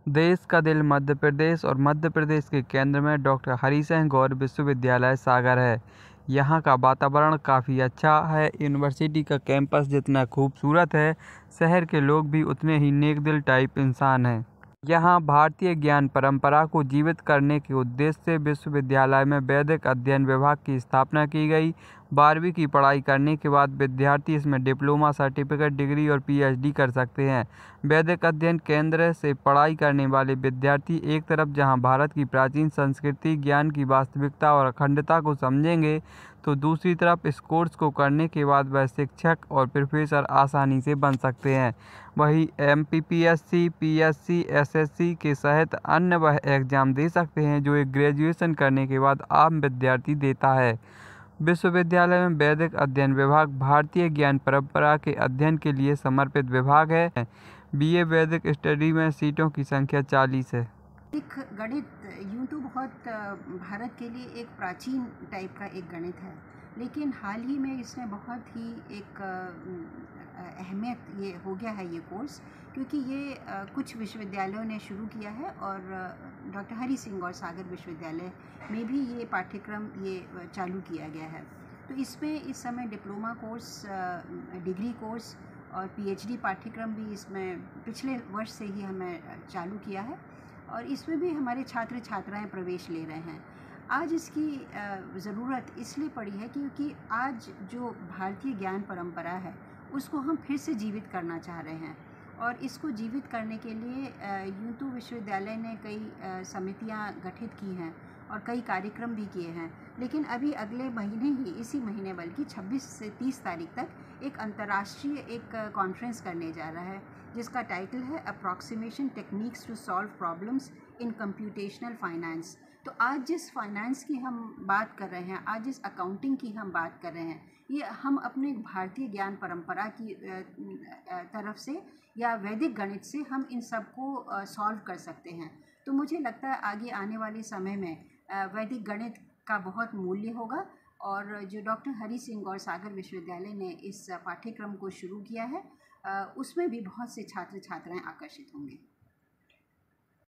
देश का दिल मध्य प्रदेश और मध्य प्रदेश के केंद्र में डॉक्टर हरि सिंह गौर विश्वविद्यालय सागर है। यहाँ का वातावरण काफ़ी अच्छा है। यूनिवर्सिटी का कैंपस जितना खूबसूरत है, शहर के लोग भी उतने ही नेक दिल टाइप इंसान हैं। यहाँ भारतीय ज्ञान परंपरा को जीवित करने के उद्देश्य से विश्वविद्यालय में वैदिक अध्ययन विभाग की स्थापना की गई। 12वीं की पढ़ाई करने के बाद विद्यार्थी इसमें डिप्लोमा, सर्टिफिकेट, डिग्री और पीएचडी कर सकते हैं। वैदिक अध्ययन केंद्र से पढ़ाई करने वाले विद्यार्थी एक तरफ जहाँ भारत की प्राचीन संस्कृति, ज्ञान की वास्तविकता और अखंडता को समझेंगे, तो दूसरी तरफ इस कोर्स को करने के बाद वह शिक्षक और प्रोफेसर आसानी से बन सकते हैं। वही एमपीपीएससी, पीएससी, एसएससी के सहित अन्य वह एग्जाम दे सकते हैं जो एक ग्रेजुएशन करने के बाद आम विद्यार्थी देता है। विश्वविद्यालय में वैदिक अध्ययन विभाग भारतीय ज्ञान परंपरा के अध्ययन के लिए समर्पित विभाग है। बीए वैदिक स्टडी में सीटों की संख्या 40 है। गणित यूँ तो बहुत भारत के लिए एक प्राचीन टाइप का एक गणित है, लेकिन हाल ही में इसने बहुत ही एक अहमियत ये हो गया है ये कोर्स, क्योंकि ये कुछ विश्वविद्यालयों ने शुरू किया है और डॉक्टर हरि सिंह गौर सागर विश्वविद्यालय में भी ये पाठ्यक्रम ये चालू किया गया है। तो इसमें इस समय डिप्लोमा कोर्स, डिग्री कोर्स और पीएचडी पाठ्यक्रम भी इसमें पिछले वर्ष से ही हमें चालू किया है और इसमें भी हमारे छात्र छात्राएं प्रवेश ले रहे हैं। आज इसकी ज़रूरत इसलिए पड़ी है क्योंकि आज जो भारतीय ज्ञान परंपरा है उसको हम फिर से जीवित करना चाह रहे हैं और इसको जीवित करने के लिए यूँ तो विश्वविद्यालय ने कई समितियां गठित की हैं और कई कार्यक्रम भी किए हैं, लेकिन अभी अगले महीने ही, इसी महीने बल्कि 26 से 30 तारीख तक एक अंतर्राष्ट्रीय एक कॉन्फ्रेंस करने जा रहा है जिसका टाइटल है approximation techniques to solve problems in computational finance. तो आज जिस फाइनेंस की हम बात कर रहे हैं, आज जिस अकाउंटिंग की हम बात कर रहे हैं, ये हम अपने भारतीय ज्ञान परंपरा की तरफ से या वैदिक गणित से हम इन सब को सॉल्व कर सकते हैं। तो मुझे लगता है आगे आने वाले समय में वैदिक गणित का बहुत मूल्य होगा और जो डॉक्टर हरि सिंह गौर सागर विश्वविद्यालय ने इस पाठ्यक्रम को शुरू किया है उसमें भी बहुत से छात्र छात्राएं आकर्षित होंगे।